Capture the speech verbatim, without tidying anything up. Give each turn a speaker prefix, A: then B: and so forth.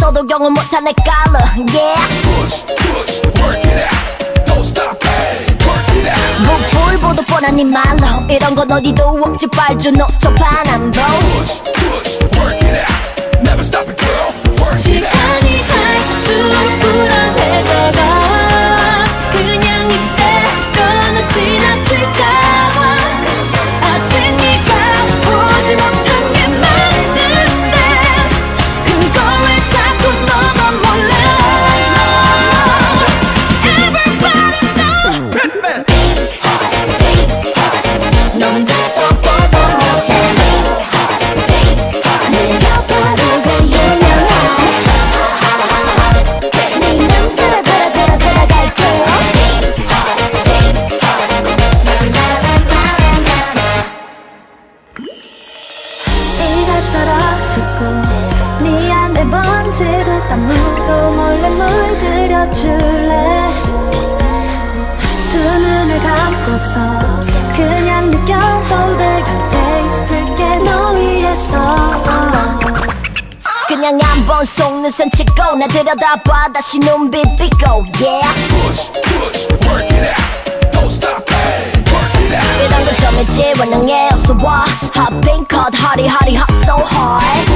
A: 있어도 경을 못한 내 깔러 yeah.
B: Push, push, work it out. Don't stop, hey, work it out.
A: 불보도 뻔한 네 말로 이런 건 어디도 없지 빨주 노초 파남보
B: Push, push, work it out. Never stop it, girl. Work it out.
C: 시간이 갈수록 불안해져가 그냥 이때로는 지나칠까봐 아직 네가 보지 못한 게 많은데 그걸 왜 자꾸 너만 몰라 Everybody know 넌 듣도 보도 못해 내 곁에 두고 유명한 네 맘 들어 들어 들어 들어갈게 이가 떨어지고 네 안에 번지듯 아무도 몰래 물들여줄래 두 눈을 감고서 그냥 느껴도 내 곁에 있을게 너 위해서
A: 그냥 한번 속눈썹 치고 나 들여다봐 다시 눈빛 비고 yeah.
B: Push, push, work it out. Don't stop, hey, work it out.
A: 이런 거 좀 있지 원능해 어서 와 Hot pink hot hotty hotty hot so hard